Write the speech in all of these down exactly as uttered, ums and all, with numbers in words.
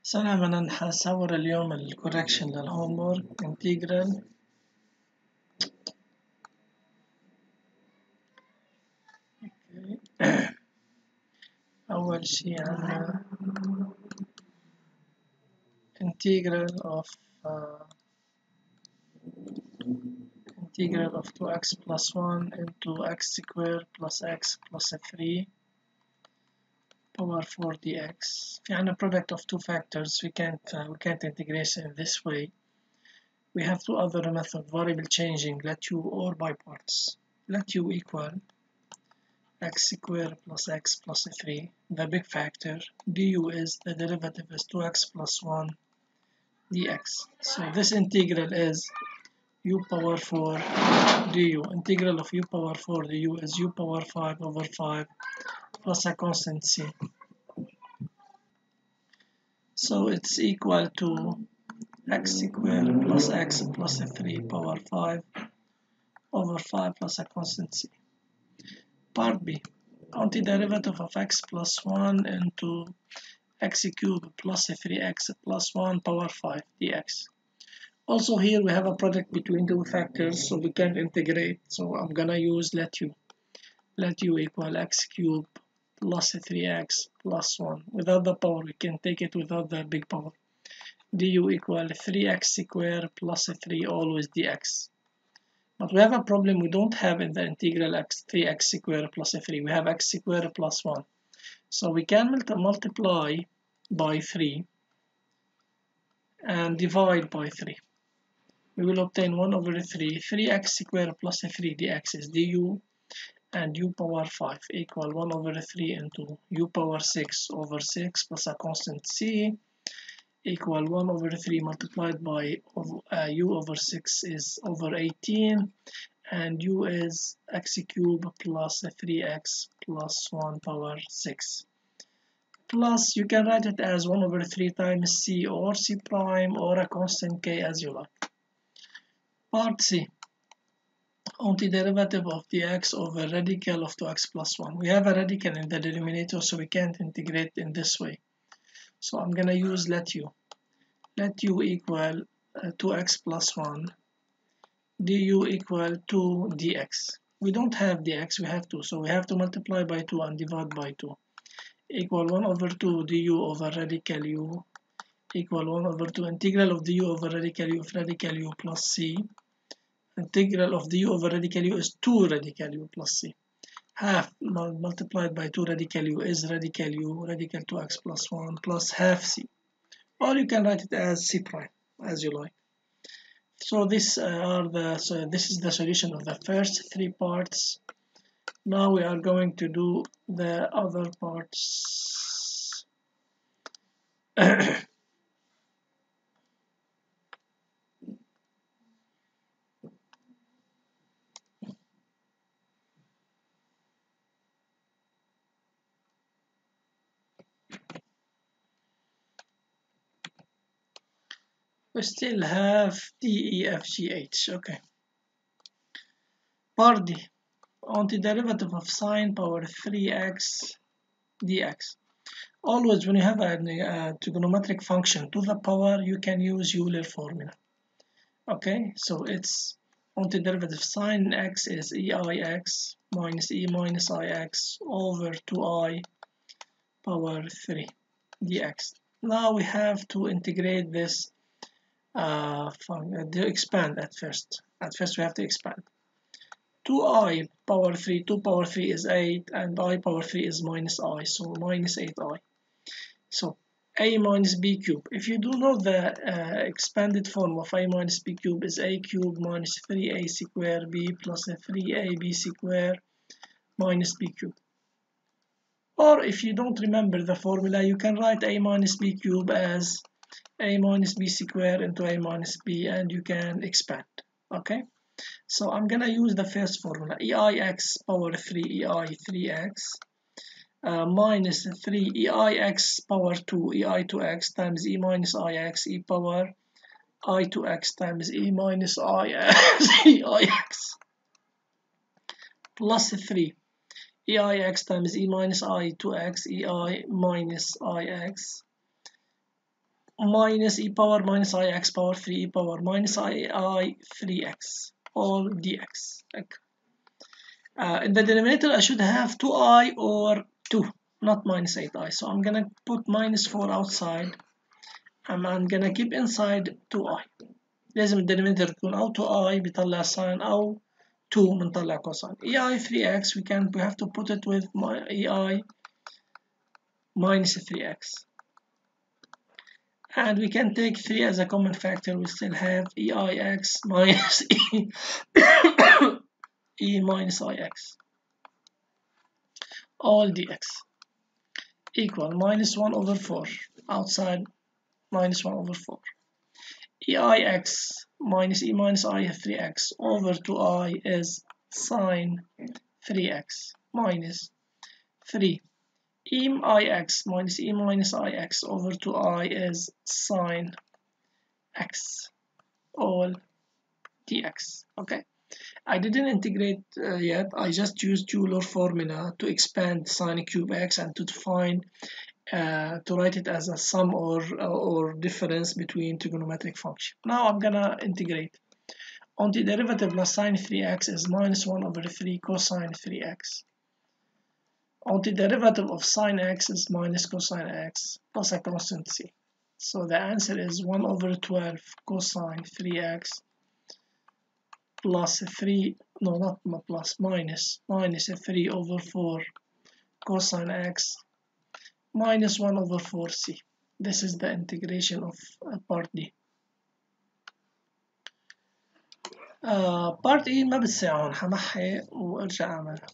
سلام. أنا هصور اليوم الكوركشن للهومورك انتجرال أول شي عنا integral of uh, integral of two x plus one into x squared plus x plus three power four dx. في عنا product of two factors. We can't uh, we can't integrate in this way. We have two other methods: variable changing, let u, or by parts. Let u equal x squared plus x plus three, the big factor. Du is the derivative is two x plus one dx. So this integral is u power four du. Integral of u power four du is u power five over five plus a constant c. So it's equal to x squared plus x plus three power five over five plus a constant c. Part B. Antiderivative of x plus one into x cubed plus three x plus one power five dx. Also here we have a product between two factors, so we can integrate. So I'm gonna use let u. Let u equal x cubed plus three x plus one. Without the power, we can take it without the big power. Du equal three x squared plus three always dx. But we have a problem. We don't have in the integral x three x squared plus three. We have x squared plus one. So we can multiply by three and divide by three. We will obtain one over three. three x squared plus three dx is du, and u power five equal one over three into u power six over six plus a constant c equal one over three multiplied by uh, u over six is over eighteen, and u is x cubed plus three x plus one power six. Plus you can write it as one over three times c or c prime or a constant k as you like. Part C. Antiderivative of dx over radical of two x plus one. We have a radical in the denominator, so we can't integrate in this way. So I'm gonna use let u. Let u equal uh, two x plus one. Du equal two dx. We don't have dx, we have two, so we have to multiply by two and divide by two. Equal one over two du over radical u equal one over two integral of du over radical u of radical u plus c. Integral of du over radical u is two radical u plus c. Half multiplied by two radical u is radical u, radical two x plus one plus half c. Or you can write it as c prime, as you like. So this uh, are the so this is the solution of the first three parts. Now we are going to do the other parts. We still have D, E, F, G, H. Okay. Part D. Antiderivative of sine power three x dx. Always when you have a, a trigonometric function to the power, you can use Euler formula. Okay, so it's antiderivative sine x is eix minus e minus ix over two i power three dx. Now we have to integrate this uh, to expand at first. At first we have to expand. two i power three, two power three is eight, and I power three is minus I, so minus eight i. So a minus b cube. If you do know the uh, expanded form of a minus b cube is a cube minus three a square b plus three a b square minus b cube. Or if you don't remember the formula, you can write a minus b cube as a minus b square into a minus b, and you can expand. Okay, so I'm gonna use the first formula, eix power three ei three x uh, minus three eix power two ei two x times e minus ix e power I two x times e minus ix plus three eix times e minus I two x ei minus ix minus e power minus ix power three e power minus I three x all dx. Okay. Uh, in the denominator I should have two i or two, not minus eight i, so I'm gonna put minus four outside and I'm gonna keep inside two i. لازم الديناميتر تكون أو two i بيطلع ساين أو two بنطلع cosine. ei three x we can we have to put it with my ei minus three x, and we can take three as a common factor. We still have eix minus e e minus ix all dx equal minus one over four outside minus one over four. eix minus e minus I three x over two i is sine three x minus three. E ix minus e minus ix over two i is sine x all dx. Okay, I didn't integrate uh, yet. I just used Euler formula to expand sine cube x and to define uh, to write it as a sum or or difference between trigonometric function. Now I'm gonna integrate. Antiderivative plus sine three x is minus one over three cosine three x. Antiderivative of sine x is minus cosine x plus a constant c. So the answer is one over twelve cosine three x plus three, no, not plus, minus, minus three over four cosine x minus one over four c. This is the integration of uh, part D. uh, part E ما بتساعون، حمحي وارجع اعملها.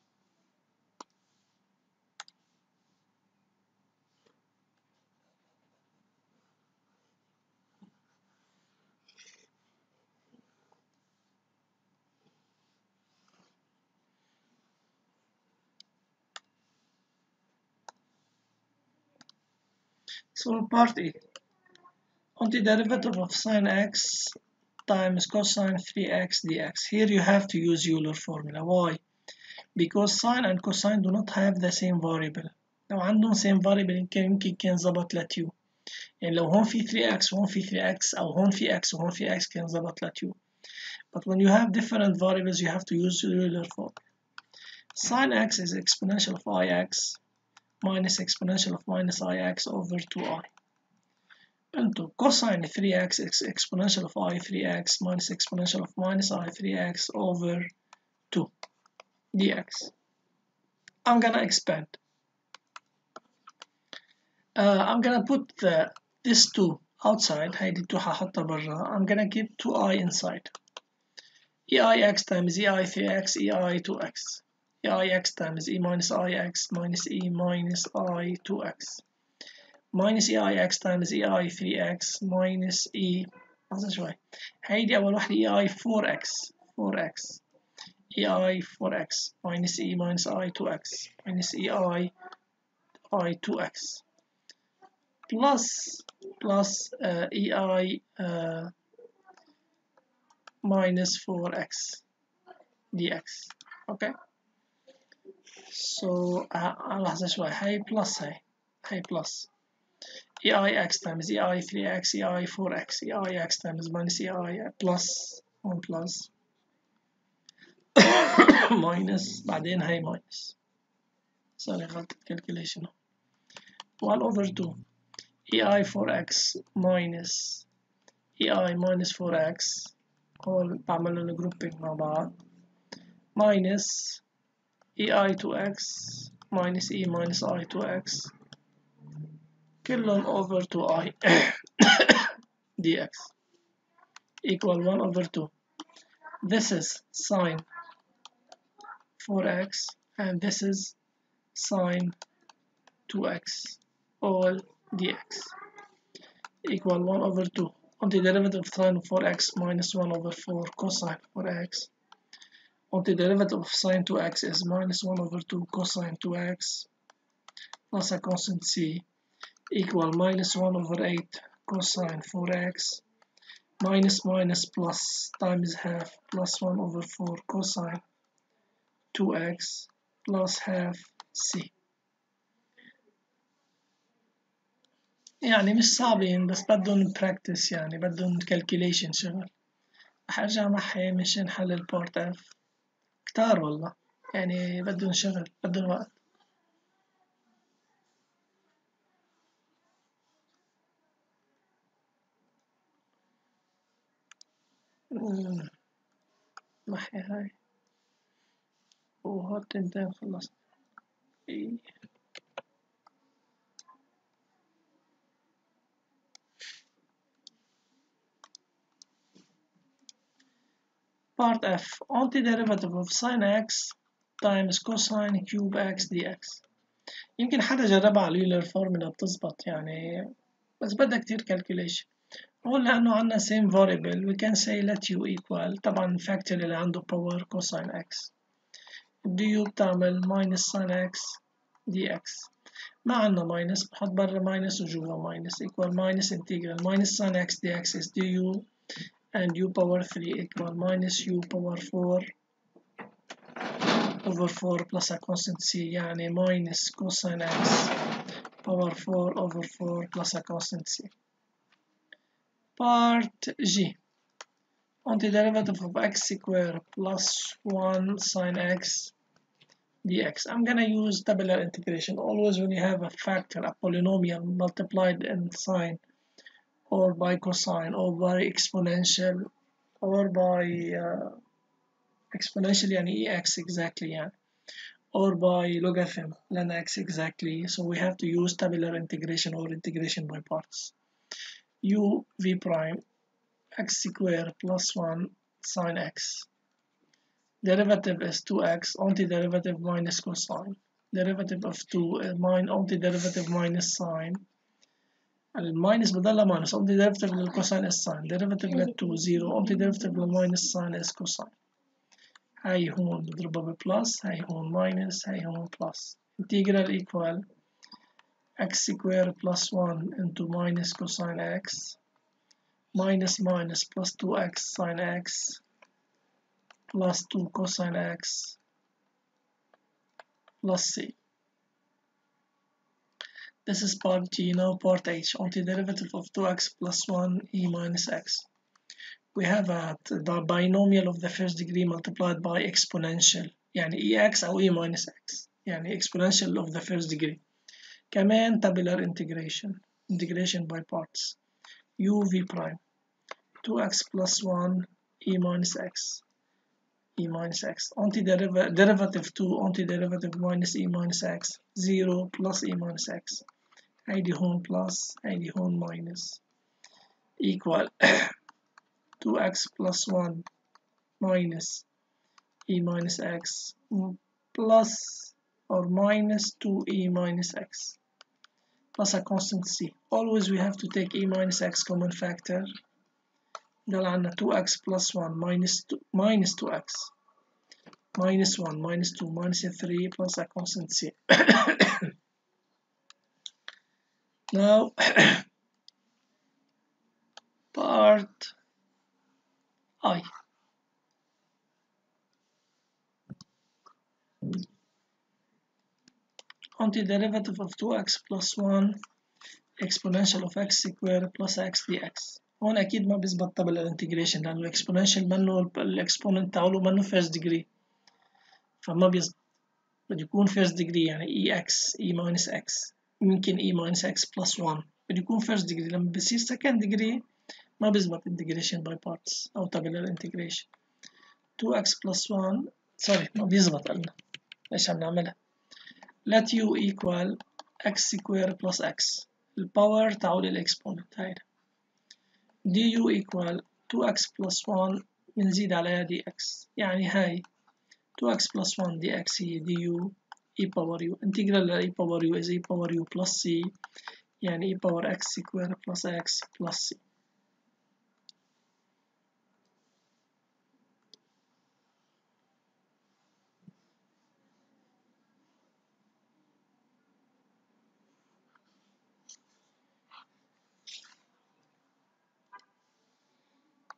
So part E, antiderivative of sine x times cosine three x dx. Here you have to use Euler formula. Why? Because sine and cosine do not have the same variable. لو عندهم same variable يمكن يمكن كان ظبط ل two. يعني لو هون في three x وهون في three x أو هون في x وهون في x كان ظبط ل two. But when you have different variables you have to use Euler formula. Sine x is exponential of ix minus exponential of minus ix over two i into cosine three x is exponential of I three x minus exponential of minus I three x over two dx. I'm gonna expand. Uh, I'm gonna put the, this two outside. هيدي two هحطها برا. I'm gonna keep two i inside. eix times ei three x ei two x. eix times e minus ix minus e minus I two x. minus eix times ei three x minus e لحظة شوي. هيدي أول وحدة ei four x four x ei four x minus e minus I two x minus ei I two x plus plus uh, ei uh, minus four x dx. Okay, so uh, لحظة شوي. هاي plus هاي هاي plus eix times ei three x ei four x eix times minus ei plus one plus minus بعدين هاي minus sorry غلطة calculation one over two ei four x minus ei minus four x all بعمل لهم grouping مع بعض minus ei two x minus e minus I two x كلهم over two i dx equal one over two. This is sine four x and this is sine two x all dx equal one over two. Antiderivative of sine four x minus one over four cosine four x. Antiderivative of sine two x is minus one over two cosine two x plus a constant c equal minus one over eight cosine four x minus minus plus times half plus one over four cosine two x plus half c يعني مش صعبين بس بدهم براكتس، يعني بدهم calculation شغل. رح ارجع معها مشان حل البارت اف كتار والله، يعني بدهم شغل بدهم وقت. أمم، محي هاي وهات تنتين خلصت. إيه. Part F antiderivative of sin x times cosine cube x dx. يمكن حدا جربها على اليولر فورمولا بتزبط يعني، بس بدها كتير calculation. هو لأنه عنا same variable we can say let u equal طبعا factor اللي عنده power cosine x du بتعمل minus sin x dx. ما عنا minus بحط برا minus وجوا minus equal minus integral minus sin x dx is du and u power three equal minus u power four over four plus a constant c يعني minus cosine x power four over four plus a constant c. Part G antiderivative of x squared plus one sin x dx. I'm gonna use tabular integration. Always when you have a factor, a polynomial multiplied in sine or by cosine or by exponential or by uh, exponential يعني ex exactly يعني, or by logarithm ln x exactly. So we have to use tabular integration or integration by parts. U v prime x squared plus one sin x. Derivative is two x, antiderivative minus cosine. Derivative of two is mine antiderivative minus sine. الماينس بضلها ماينس antiderivative للكوساين is sine. Derivative لل two zero antiderivative للماينس sine is cosine. هاي هون بضربها ببلس، هاي هون ماينس، هاي هون بلس. Integral equal x squared plus one into minus cosine x minus minus plus two x sine x plus two cosine x plus c. This is part G. Now part H, antiderivative of two x plus one e minus x. We have a, the binomial of the first degree multiplied by exponential يعني ex أو e minus x يعني exponential of the first degree. كمان tabular integration integration by parts. U v prime two x plus one e minus x e minus x antiderivative derivative two antiderivative minus e minus x zero plus e minus x هيدي هون plus هيدي هون minus equal two x plus one minus e minus x plus or minus two e minus x plus a constant c. Always we have to take e minus x common factor. ضل عنا two x plus one minus two minus two x minus one minus two minus three plus a constant c. Now part I. Antiderivative of two x plus one exponential of x squared plus x dx. هون أكيد ما بيزبط طبعا الانتجريشن لأنه الإكسبوننشال منه الإكسبوننت تاعه منه first degree فما بيزبط، بده يكون first degree يعني ex e minus x ممكن e minus x plus one بده يكون first degree. لما بصير second degree ما بيزبط integration by parts أو tabular integration. two x plus one sorry ما بيزبط قلنا ليش عم نعملها. let u equal x squared plus x الباور تاعه للإكسبوننت هيدا. du equal two x plus one بنزيد عليها dx يعني هاي two x plus one dx هي du e power u integral e power u is e power u plus c يعني e power x squared plus x plus c.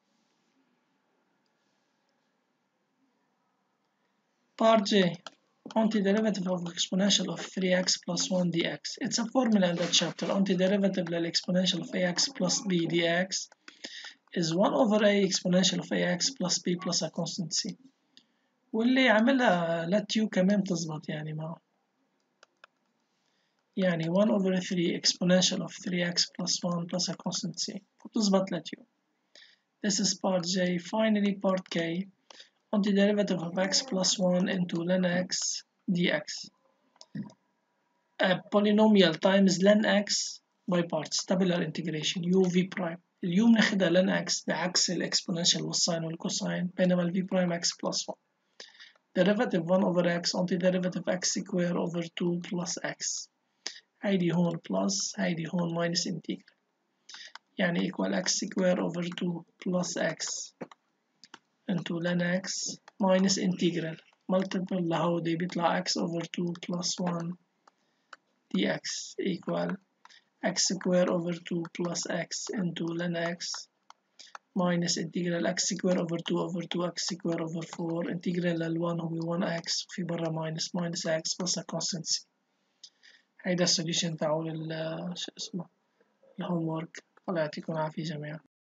Part J antiderivative of exponential of three x plus one dx. It's a formula in that chapter. Antiderivative للexponential of ax plus b dx is one over a exponential of ax plus b plus a constant c. واللي عملها let u كمان تظبط يعني معه. يعني one over three exponential of three x plus one plus a constant c. وتظبط let u. This is part J. Finally part K. Antiderivative of x plus one into ln x dx. A polynomial times ln x by parts. Tabular integration u v prime. اليو بناخدها ln x بعكس الاكسبوننشال والساين والكوساين بينما ال v prime x plus one. Derivative one over x antiderivative x square over two plus x. هيدي هون plus هيدي هون minus integral. يعني equal x square over two plus x into ln x minus integral multiple لهودي بيطلع x over two plus one dx equal x square over two plus x into ln x minus integral x square over two over two x square over four integral لل one هو one x في برا minus minus x plus a constant c. هيدا السوليوشن تاعو لل شو اسمه الهوم ورك. الله يعطيكم العافية جميعا.